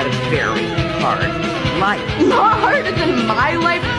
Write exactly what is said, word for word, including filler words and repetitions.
had a very hard life. More harder than my life